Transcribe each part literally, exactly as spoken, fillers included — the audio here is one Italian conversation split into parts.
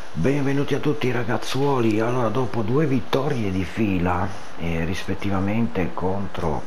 Benvenuti a tutti ragazzuoli. Allora, dopo due vittorie di fila eh, rispettivamente contro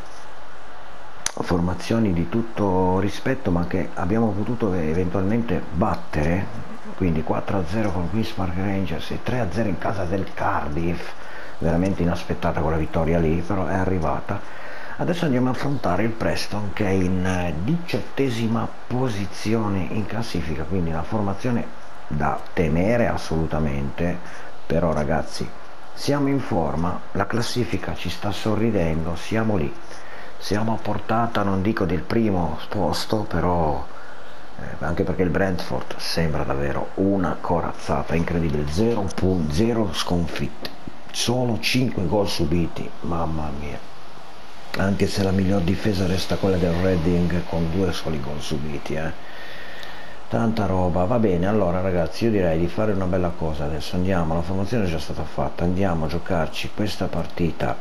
formazioni di tutto rispetto, ma che abbiamo potuto eventualmente battere, quindi quattro a zero con Queen's Park Rangers e tre a zero in casa del Cardiff, veramente inaspettata quella vittoria lì, però è arrivata. Adesso andiamo a affrontare il Preston, che è in diciottesima posizione in classifica, quindi una formazione da temere assolutamente. Però ragazzi, siamo in forma, la classifica ci sta sorridendo, siamo lì, siamo a portata, non dico del primo posto, però eh, anche perché il Brentford sembra davvero una corazzata incredibile. Zero sconfitte, solo cinque gol subiti, mamma mia, anche se la miglior difesa resta quella del Reading con due soli gol subiti, eh. Tanta roba. Va bene, allora ragazzi, io direi di fare una bella cosa adesso. Andiamo, la formazione è già stata fatta, andiamo a giocarci questa partita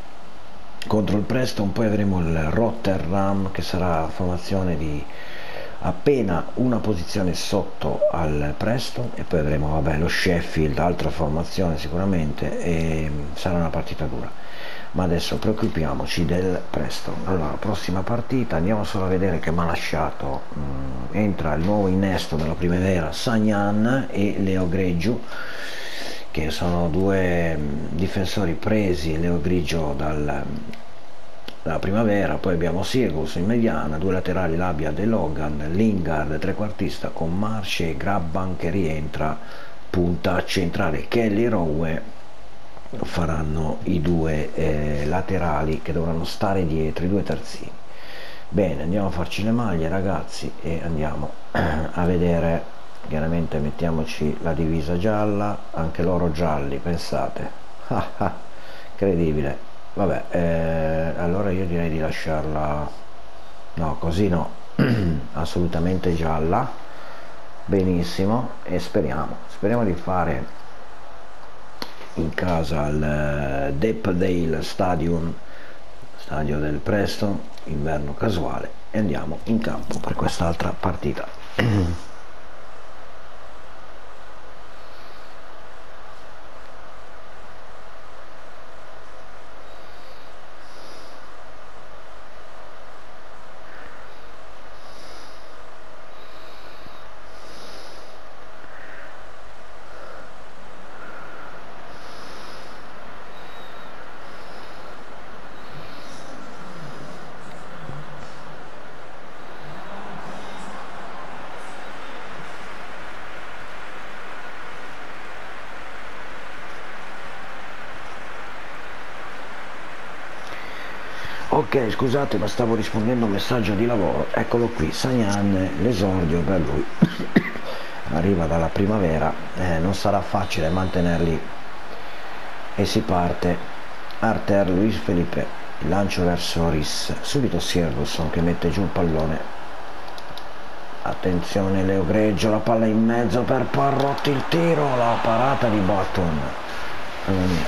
contro il Preston, poi avremo il Rotterdam, che sarà formazione di appena una posizione sotto al Preston, e poi avremo vabbè lo Sheffield, altra formazione sicuramente, e sarà una partita dura. Ma adesso preoccupiamoci del Preston. Allora, prossima partita, andiamo solo a vedere che mi ha lasciato. Mm, entra il nuovo innesto della primavera, Sagnan e Leo Greggio, che sono due mm, difensori presi, Leo Grigio dal, dalla primavera. Poi abbiamo Sirius in mediana, due laterali, Labia e Logan, Lingard trequartista con Marche e Grabban che rientra punta centrale. Kelly Rowe faranno i due eh, laterali che dovranno stare dietro i due terzini. Bene, andiamo a farci le maglie ragazzi e andiamo a vedere. Chiaramente mettiamoci la divisa gialla, anche loro gialli, pensate. Incredibile. Vabbè, eh, allora io direi di lasciarla, no, così no, assolutamente gialla. Benissimo, e speriamo speriamo di fare in casa al Depthdale Stadium, stadio del Preston, inverno casuale, e andiamo in campo per quest'altra partita. Ok, scusate, ma stavo rispondendo a un messaggio di lavoro. Eccolo qui, Sagnan, l'esordio per lui. Arriva dalla primavera, eh, non sarà facile mantenerli, e si parte. Arter, Luis Felipe, lancio verso Ris, subito Siervusson che mette giù il pallone. Attenzione Leo Greggio, la palla in mezzo per Parrotti, il tiro, la parata di Button. Mamma mia,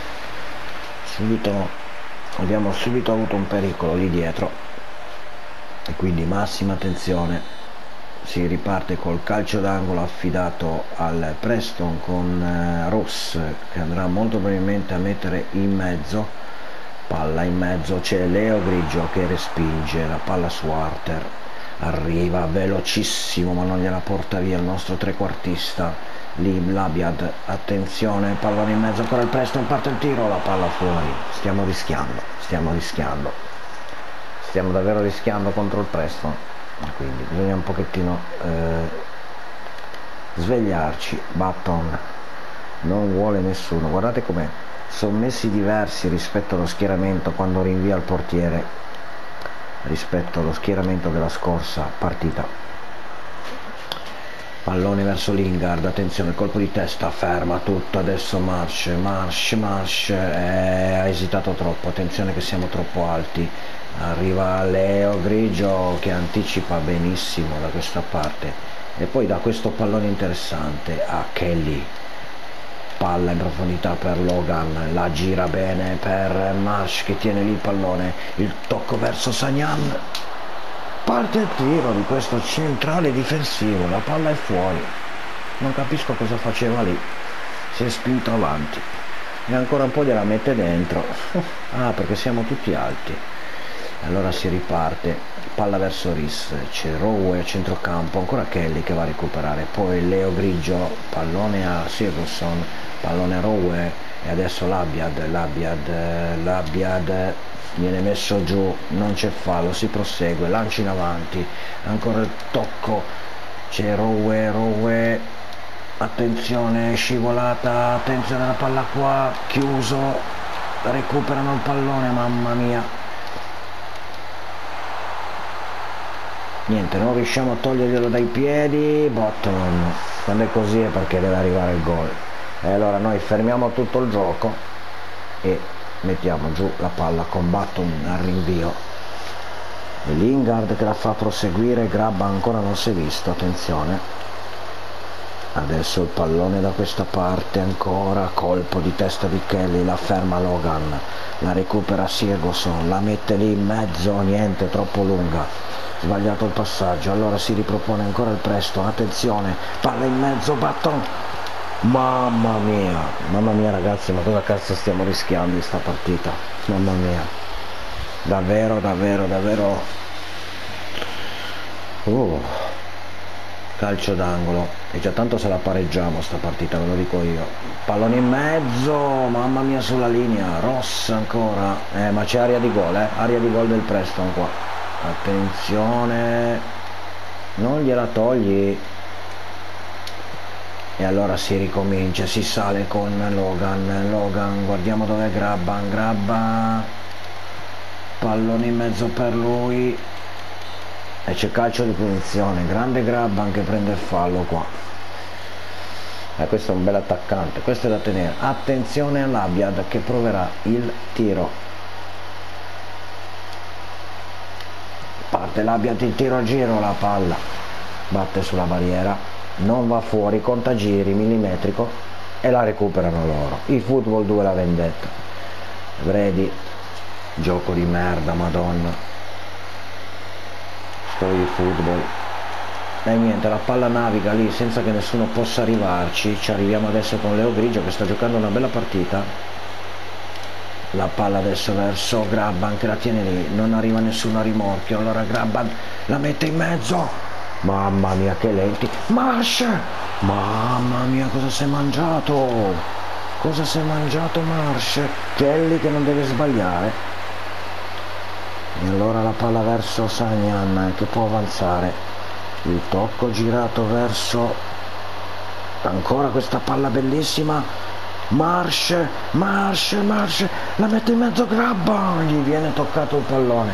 subito abbiamo subito avuto un pericolo lì dietro, e quindi massima attenzione. Si riparte col calcio d'angolo affidato al Preston con eh, Ross, che andrà molto probabilmente a mettere in mezzo. Palla in mezzo, c'è Leo Grigio che respinge la palla su Arter, arriva velocissimo ma non gliela porta via il nostro trequartista lì, Labiad. Attenzione, pallone in mezzo ancora il Preston, parte il tiro, la palla fuori. Stiamo rischiando, stiamo rischiando, stiamo davvero rischiando contro il Preston, quindi bisogna un pochettino eh, svegliarci. Button non vuole nessuno, guardate come sono messi diversi rispetto allo schieramento quando rinvia il portiere, rispetto allo schieramento della scorsa partita. Pallone verso Lingard, attenzione, colpo di testa, ferma tutto, adesso Marche, Marche, Marche, eh, ha esitato troppo, attenzione che siamo troppo alti. Arriva Leo Grigio che anticipa benissimo da questa parte, e poi da questo pallone interessante a Kelly, palla in profondità per Logan, la gira bene per Marche che tiene lì il pallone, il tocco verso Sagnan, parte il tiro di questo centrale difensivo, la palla è fuori. non capisco cosa faceva lì, si è spinto avanti e ancora un po' gliela mette dentro. Ah, perché siamo tutti alti. Allora si riparte, palla verso Ris, c'è Rowe a centrocampo, ancora Kelly che va a recuperare, poi Leo Grigio, pallone a Sigurdsson, pallone a Rowe e adesso l'Abiad, l'Abiad, l'Abiad viene messo giù, non c'è fallo, si prosegue, lancio in avanti, ancora il tocco, c'è Rowe, Rowe, attenzione, scivolata, attenzione alla palla qua, chiuso, recuperano il pallone, mamma mia. Niente, non riusciamo a toglierglielo dai piedi. Button, quando è così è perché deve arrivare il gol. E allora noi fermiamo tutto il gioco e mettiamo giù la palla con Button al rinvio. E Lingard che la fa proseguire, Grabba ancora non si è visto, attenzione. Adesso il pallone da questa parte ancora, colpo di testa di Kelly, la ferma Logan, la recupera Sigurdsson, la mette lì in mezzo, niente, troppo lunga. Sbagliato il passaggio, allora si ripropone ancora il Preston, attenzione, palla in mezzo, Button, mamma mia, mamma mia ragazzi, ma cosa cazzo stiamo rischiando in sta partita, mamma mia, davvero, davvero, davvero, uh, calcio d'angolo, e già tanto se la pareggiamo sta partita, ve lo dico io, pallone in mezzo, mamma mia sulla linea, Ross ancora, eh, ma c'è aria di gol, eh, aria di gol del Preston qua. Attenzione, non gliela togli, e allora si ricomincia, si sale con Logan, Logan, guardiamo dove Grabba, Grabba, pallone in mezzo per lui e c'è calcio di punizione, grande Grabba che prende il fallo qua. E eh, questo è un bel attaccante, questo è da tenere, attenzione all'Abiad che proverà il tiro. Parte l'Abiad, il tiro a giro, la palla batte sulla barriera, non va fuori, contagiri, millimetrico e la recuperano loro. Il football due la vendetta. Brady, gioco di merda, madonna, sto di football. E niente, la palla naviga lì senza che nessuno possa arrivarci. Ci arriviamo adesso con Leo Grigio che sta giocando una bella partita. La palla adesso verso Grabban che la tiene lì, non arriva nessuno a rimorchio, allora Grabban la mette in mezzo, mamma mia che lenti, Marsh, mamma mia cosa si è mangiato, cosa si è mangiato Marsh, Kelly che non deve sbagliare, e allora la palla verso Sagnan che può avanzare, il tocco girato verso, ancora questa palla bellissima, Marsh, Marsh, Marsh, la mette in mezzo Grabba, gli viene toccato il pallone.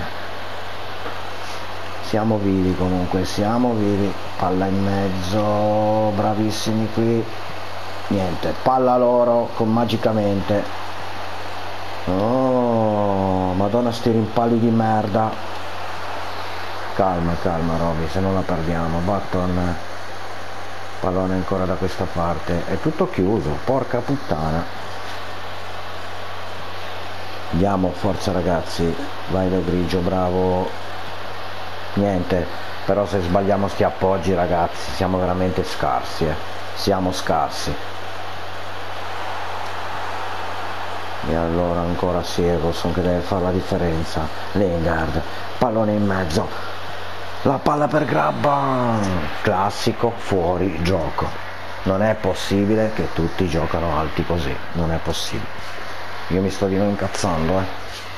Siamo vivi comunque, siamo vivi, palla in mezzo, bravissimi qui, niente, palla loro con magicamente. Oh, madonna sti rimpalli di merda. Calma, calma Roby, se non la perdiamo, Button. Pallone ancora da questa parte, è tutto chiuso, porca puttana. Andiamo, forza ragazzi, vai da Grigio, bravo. Niente, però se sbagliamo sti appoggi ragazzi siamo veramente scarsi, eh. Siamo scarsi. E allora ancora Sigurdsson che deve fare la differenza, Lingard, pallone in mezzo, la palla per Grabban, classico fuori gioco, non è possibile che tutti giocano alti così, non è possibile, io mi sto di nuovo incazzando, eh.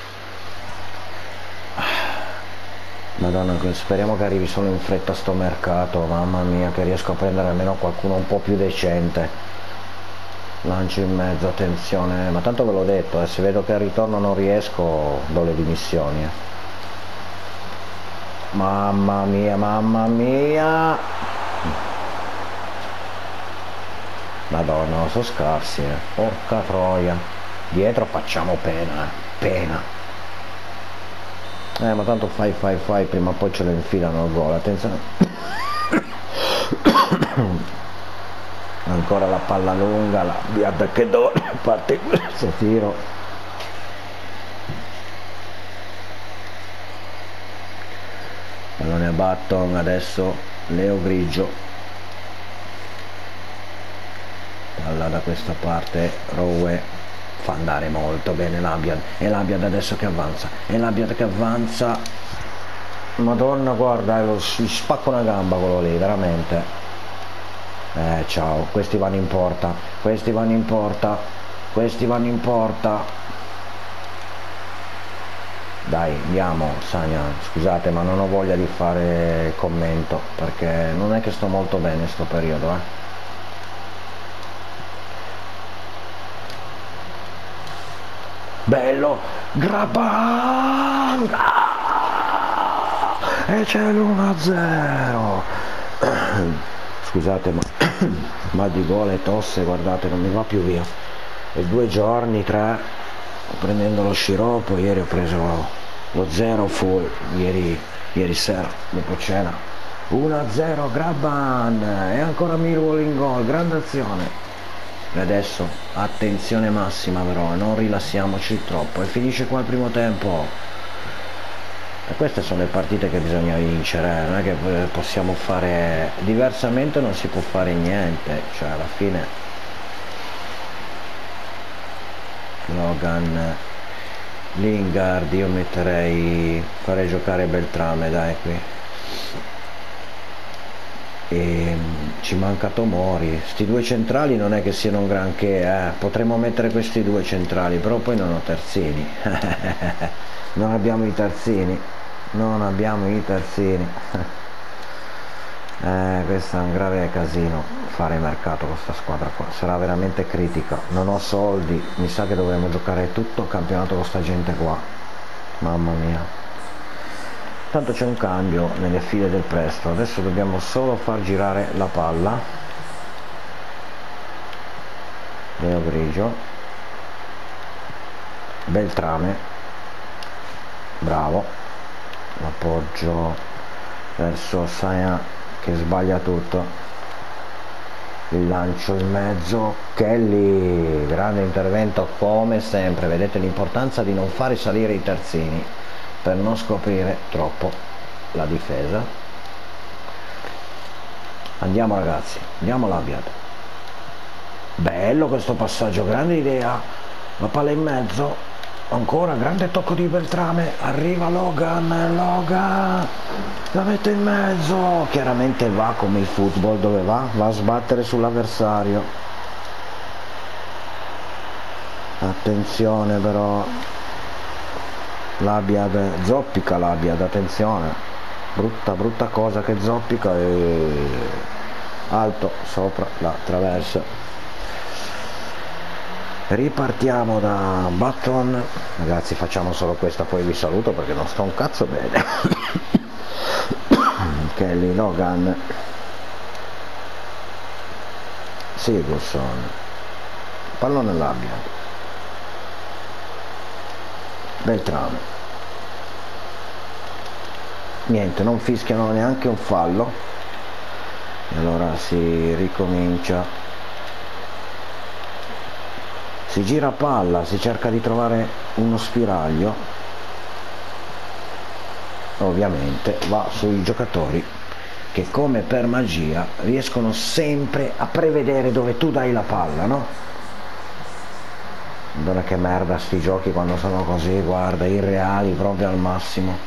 Madonna, speriamo che arrivi solo in fretta sto mercato, mamma mia, che riesco a prendere almeno qualcuno un po' più decente. Lancio in mezzo, attenzione, ma tanto ve l'ho detto, eh, se vedo che al ritorno non riesco do le dimissioni, eh. Mamma mia, mamma mia, madonna, sono scarsi, eh. Porca troia, dietro facciamo pena, eh. Pena, eh ma tanto fai fai fai prima o poi ce lo infilano il gol, attenzione. Ancora la palla lunga, la Biad che dove parte questo tiro. Pallone a Button, adesso Leo Grigio, palla da questa parte, Rowe fa andare molto bene l'Abiad, e l'Abiad adesso che avanza, e l'Abiad che avanza, madonna guarda, lo, si spacca una gamba quello lì, veramente. Eh ciao, questi vanno in porta, questi vanno in porta, questi vanno in porta. Dai, andiamo Sagnan, scusate ma non ho voglia di fare commento perché non è che sto molto bene sto periodo, eh. Bello, Graban, ah! E c'è l'uno a zero. Scusate ma mal di gola e tosse, guardate, non mi va più via. E due giorni, tre, prendendo lo sciroppo, ieri ho preso lo zero full, ieri, ieri sera, dopo cena. uno a zero Graban, e ancora Millwall in gol, grande azione. E adesso attenzione massima però, non rilassiamoci troppo, e finisce qua il primo tempo. E queste sono le partite che bisogna vincere, non è che possiamo fare diversamente, non si può fare niente, cioè alla fine Logan, Lingard, io metterei, farei giocare Beltrame, dai, qui. E ci manca Tomori, sti due centrali non è che siano un granché, eh. Potremmo mettere questi due centrali, però poi non ho terzini. Non abbiamo i terzini, non abbiamo i terzini. Eh, questo è un grave casino, fare mercato con questa squadra qua, sarà veramente critica. Non ho soldi, mi sa che dovremo giocare tutto il campionato con sta gente qua, mamma mia. Tanto c'è un cambio nelle file del Presto, adesso dobbiamo solo far girare la palla. Leo Grigio, Beltrame, bravo, l'appoggio verso Saia che sbaglia tutto, il lancio in mezzo, Kelly, grande intervento come sempre. Vedete l'importanza di non fare salire i terzini per non scoprire troppo la difesa. Andiamo ragazzi, andiamo l'Abiad. Bello questo passaggio, grande idea, la palla in mezzo, ancora grande tocco di Beltrame, arriva Logan, Logan la mette in mezzo, chiaramente va come il football, dove va? Va a sbattere sull'avversario. Attenzione però, l'Abiad zoppica, l'Abiad, attenzione, brutta brutta cosa che zoppica, e alto sopra la traversa. Ripartiamo da Button, ragazzi, facciamo solo questa, poi vi saluto perché non sto un cazzo bene. Kelly, Logan, Sigurdsson, pallone all'Abiad, Beltrame, niente, non fischiano neanche un fallo, e allora si ricomincia, si gira palla, si cerca di trovare uno spiraglio, ovviamente va sui giocatori che come per magia riescono sempre a prevedere dove tu dai la palla, no? Guarda che merda sti giochi quando sono così, guarda, irreali proprio al massimo.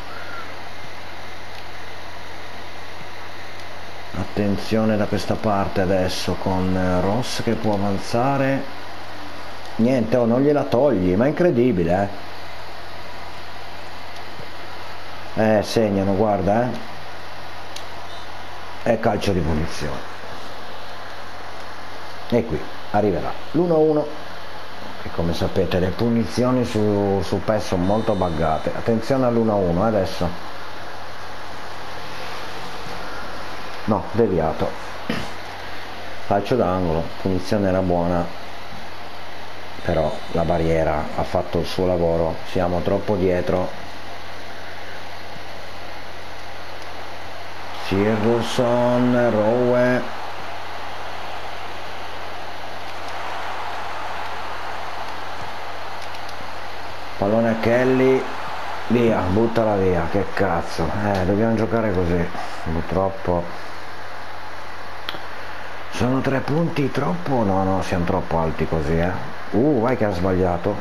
Attenzione da questa parte adesso con Ross che può avanzare, niente, oh, non gliela togli, ma è incredibile, eh eh segnano, guarda, eh è calcio di punizione, e qui arriverà l'uno a uno, che come sapete le punizioni su, su P E S sono molto buggate. Attenzione all'uno a uno adesso, no, deviato, calcio d'angolo, punizione era buona, però la barriera ha fatto il suo lavoro, siamo troppo dietro. Sigurdsson, Rowe, pallone a Kelly, via, buttala via, che cazzo, eh, dobbiamo giocare così, purtroppo Sono tre punti troppo? No, no, siamo troppo alti così, eh. Uh, vai che ha sbagliato.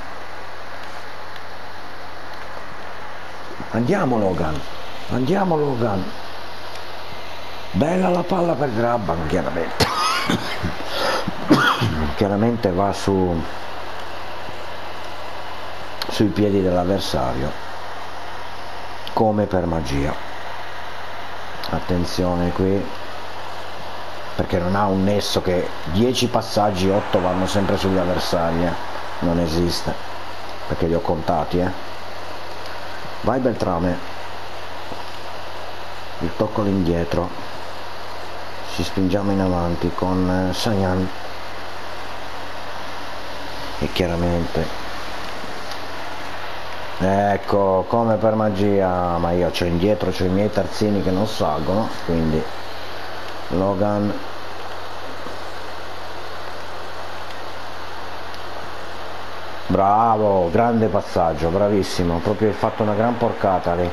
Andiamo Logan, andiamo Logan. Bella la palla per Grabban, chiaramente. Chiaramente va su sui piedi dell'avversario, come per magia. Attenzione qui, perché non ha un nesso che dieci passaggi, otto vanno sempre sugli avversari, eh. Non esiste, perché li ho contati, eh. Vai Beltrame, il tocco all'indietro, ci spingiamo in avanti con Sayan e chiaramente, ecco, come per magia, ma io c'ho indietro, c'ho i miei terzini che non salgono, quindi Logan. Bravo, grande passaggio, bravissimo, proprio hai fatto una gran porcata lì.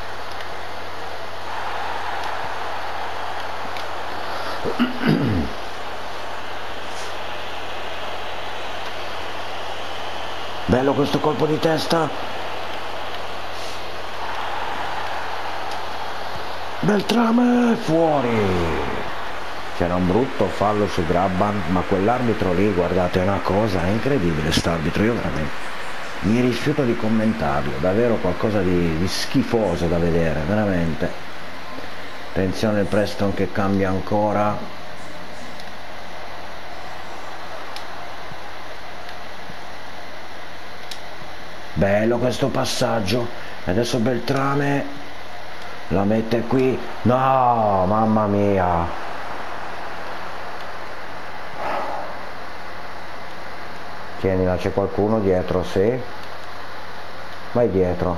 Bello questo colpo di testa. Beltrame fuori. C'era un brutto fallo su Grabban, ma quell'arbitro lì, guardate, è una cosa incredibile st'arbitro, io veramente mi rifiuto di commentarlo, davvero qualcosa di, di schifoso da vedere, veramente. Attenzione il Preston che cambia ancora. Bello questo passaggio, adesso Beltrame la mette qui, no, mamma mia. Tienila, c'è qualcuno dietro, sì. Vai dietro.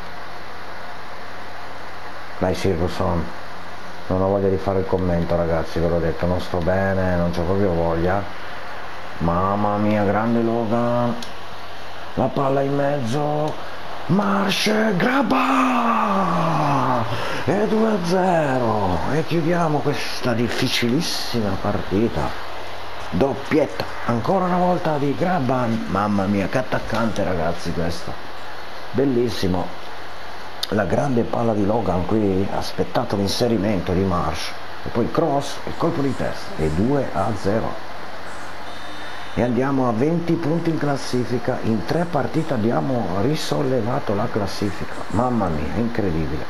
Dai Sirguson. Non ho voglia di fare il commento, ragazzi, ve l'ho detto, non sto bene, non c'ho proprio voglia. Mamma mia, grande Logan. La palla in mezzo. Marsh, Grabban! E due a zero. E chiudiamo questa difficilissima partita. Doppietta ancora una volta di Grabban, mamma mia che attaccante, ragazzi, questo bellissimo. La grande palla di Logan qui, ha aspettato l'inserimento di Marsh e poi il cross, il colpo di testa e due a zero e andiamo a venti punti in classifica. In tre partite abbiamo risollevato la classifica, mamma mia, incredibile.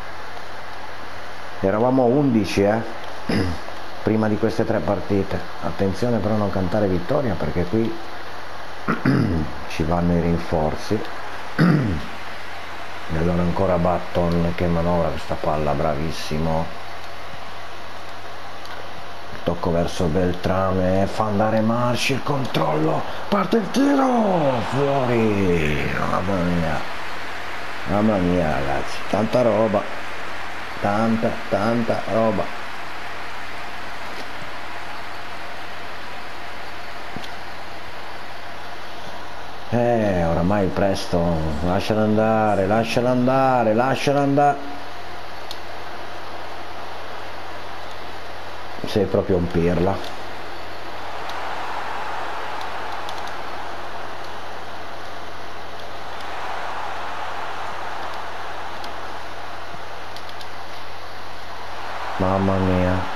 Eravamo a undici, eh prima di queste tre partite. Attenzione però a non cantare vittoria, perché qui ci vanno i rinforzi. E allora ancora Button che manovra questa palla, bravissimo. Il tocco verso Beltrame, fa andare Marsh, il controllo, parte il tiro, fuori. Mamma mia, mamma mia ragazzi, tanta roba, tanta tanta roba. Eh, oramai presto, lasciala andare, lasciala andare, lasciala andare. Sei proprio un pirla. Mamma mia.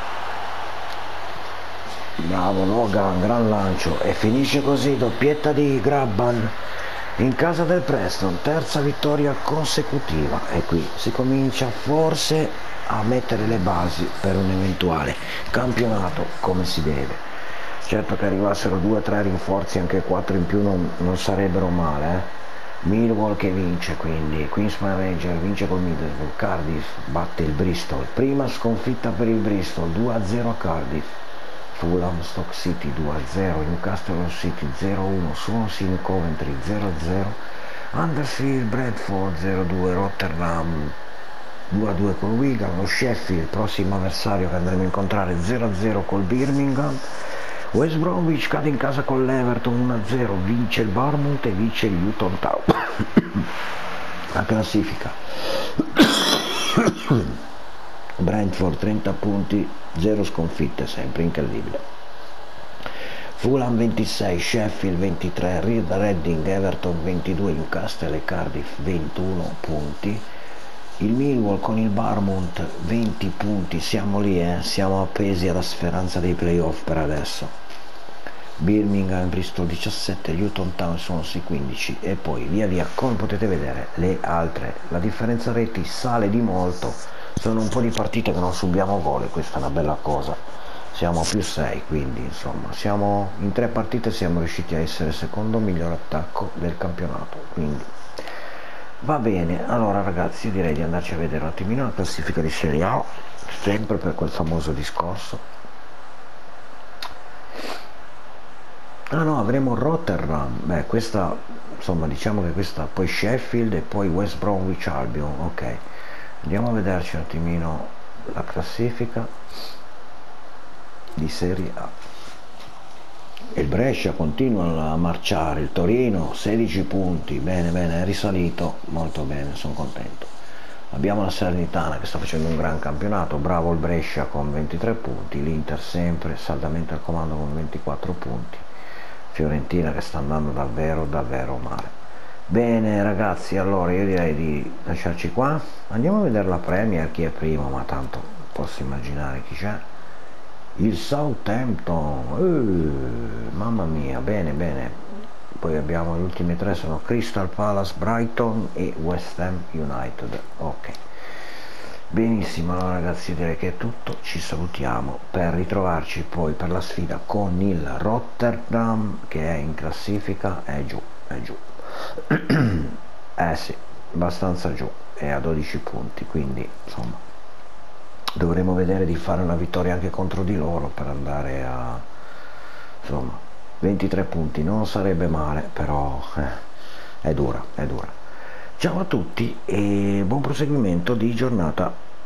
Bravo Logan, gran lancio e finisce così, doppietta di Grabban in casa del Preston, terza vittoria consecutiva e qui si comincia forse a mettere le basi per un eventuale campionato come si deve. Certo che arrivassero due o tre rinforzi, anche quattro in più non, non sarebbero male, eh. Millwall che vince, quindi Queens Park Rangers vince col Middlesbrough, Cardiff batte il Bristol, prima sconfitta per il Bristol, due a zero a Cardiff. Fulham Stoke City due a zero, Newcastle City zero a uno, Swansea Coventry zero a zero, Huddersfield Bradford zero a due, Rotterdam due a due col Wigan, lo Sheffield, prossimo avversario che andremo a incontrare, zero a zero col Birmingham, West Bromwich cade in casa con l'Everton uno a zero, vince il Bournemouth e vince il Luton Town. La classifica Brentford trenta punti, zero sconfitte, sempre incredibile. Fulham ventisei, Sheffield ventitré, Reading, Everton ventidue, Newcastle e Cardiff ventuno punti. Il Millwall con il Bournemouth venti punti, siamo lì, eh? Siamo appesi alla speranza dei playoff per adesso. Birmingham, Bristol diciassette, Luton Town sono sui quindici e poi via via, come potete vedere, le altre. La differenza reti sale di molto, sono un po' di partite che non subiamo gol e questa è una bella cosa. Siamo a più sei, quindi insomma, siamo in tre partite siamo riusciti a essere secondo miglior attacco del campionato, quindi va bene. Allora ragazzi, io direi di andarci a vedere un attimino la classifica di Serie A, sempre per quel famoso discorso. Ah no, avremo Rotterdam, beh questa insomma diciamo che questa, poi Sheffield e poi West Bromwich Albion. Ok, andiamo a vederci un attimino la classifica di Serie A. Il Brescia continua a marciare, il Torino sedici punti, bene bene, è risalito, molto bene, sono contento. Abbiamo la Salernitana che sta facendo un gran campionato, bravo il Brescia con ventitré punti, l'Inter sempre saldamente al comando con ventiquattro punti, Fiorentina che sta andando davvero davvero male. Bene ragazzi, allora io direi di lasciarci qua, andiamo a vedere la Premier, chi è primo, ma tanto posso immaginare chi c'è. Il Southampton, uh, mamma mia, bene bene. Poi abbiamo le ultime tre, sono Crystal Palace, Brighton e West Ham United. Ok, benissimo. Allora ragazzi, direi che è tutto, ci salutiamo per ritrovarci poi per la sfida con il Rotterdam che è in classifica, è giù, è giù. Eh sì, abbastanza giù, è a dodici punti, quindi insomma dovremo vedere di fare una vittoria anche contro di loro per andare a insomma ventitré punti, non sarebbe male, però eh, è dura, è dura. Ciao a tutti e buon proseguimento di giornata.